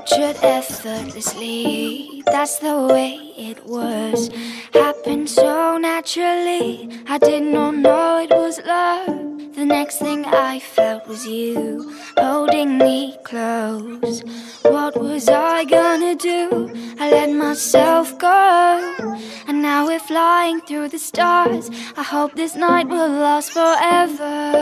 captured effortlessly. That's the way it was. Happened so naturally. I did not know it was love. The next thing I felt was you holding me close. What was I gonna do? I let myself go, and now we're flying through the stars. I hope this night will last forever.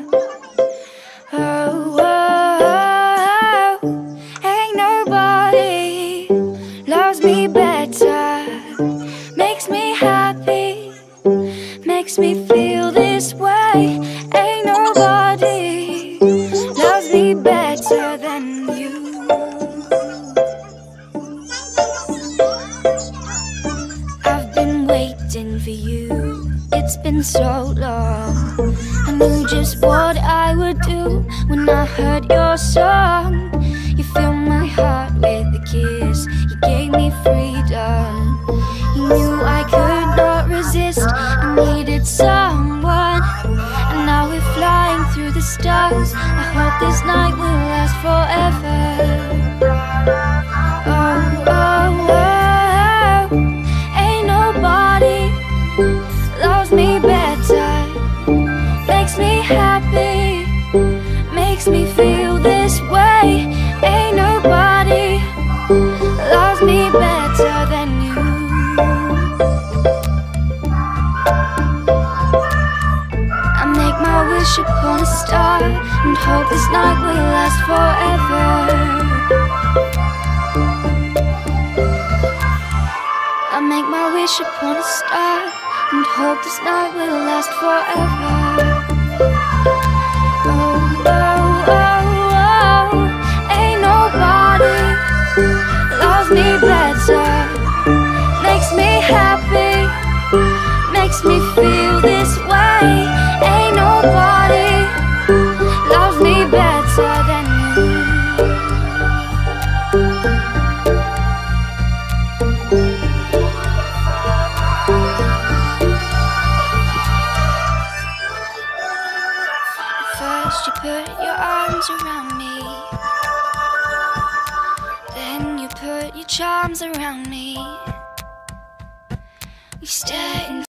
Oh, oh, oh. Ain't nobody loves me better, makes me happy, makes me feel this way. Ain't nobody loves me better than you. I've been waiting for you, it's been so long. I knew just what I would do when I heard your song. You filled my heart with a kiss, you gave me freedom. You knew I could not resist, I needed someone. And now we're flying through the stars. I hope this night will last forever. Oh, oh, oh. Ain't nobody loves me better, makes me happy, makes me feel this way. Ain't nobody loves me better than you. I make my wish upon a star and hope this night will last forever. I make my wish upon a star and hope this night will last forever. Oh, oh, oh, oh. Ain't nobody loves me better, makes me happy, makes me feel this way. Ain't nobody loves me better than you. First you put your arms around me, then you put your charms around me. We stare